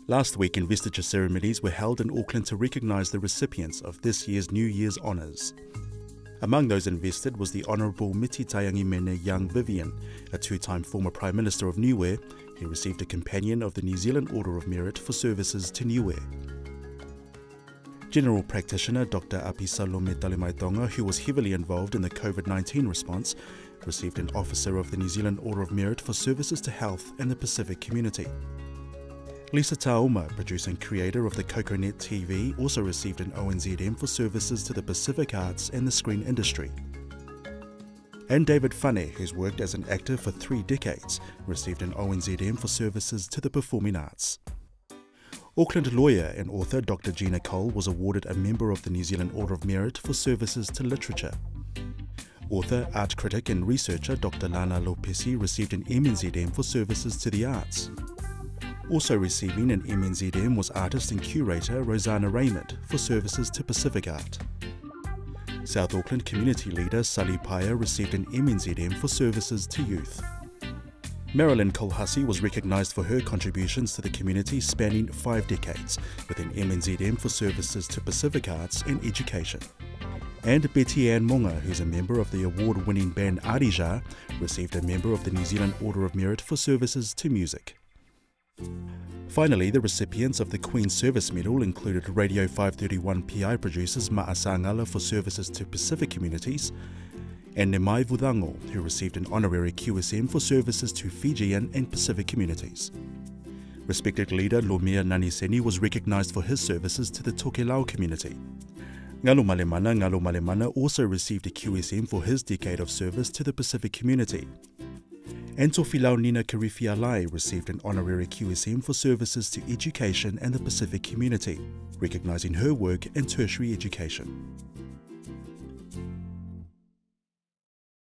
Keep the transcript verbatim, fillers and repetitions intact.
Last week, investiture ceremonies were held in Auckland to recognise the recipients of this year's New Year's Honours. Among those invested was the Honourable Miti Tayangi Mene Young Vivian, a two-time former Prime Minister of Niue. He received a Companion of the New Zealand Order of Merit for services to Niue. General Practitioner Doctor Apisalome Talemaitonga, who was heavily involved in the COVID nineteen response, received an Officer of the New Zealand Order of Merit for services to health and the Pacific community. Lisa Tauma, producer and creator of the CocoNet T V, also received an O N Z M for services to the Pacific arts and the screen industry. And David Fane, who's worked as an actor for three decades, received an O N Z M for services to the performing arts. Auckland lawyer and author Doctor Gina Cole was awarded a member of the New Zealand Order of Merit for services to literature. Author, art critic and researcher Doctor Lana Lopesi received an M N Z M for services to the arts. Also receiving an M N Z M was artist and curator Rosanna Raymond for services to Pacific art. South Auckland community leader Sally Paya received an M N Z M for services to youth. Marilyn Kolhasi was recognised for her contributions to the community spanning five decades, with an M N Z M for services to Pacific arts and education. And Betty Ann Monga, who's a member of the award-winning band Arija, received a member of the New Zealand Order of Merit for services to music. Finally, the recipients of the Queen's Service Medal included Radio five thirty-one P I producers Ma'asa Ngala for services to Pacific communities, and Nemai Vudango, who received an honorary Q S M for services to Fijian and Pacific communities. Respected leader Lomia Naniseni was recognised for his services to the Tokelau community. Ngalo Malemana Ngalo Malemana also received a Q S M for his decade of service to the Pacific community. And Tofilau Nina Karifia Lai received an honorary Q S M for services to education and the Pacific community, recognising her work in tertiary education.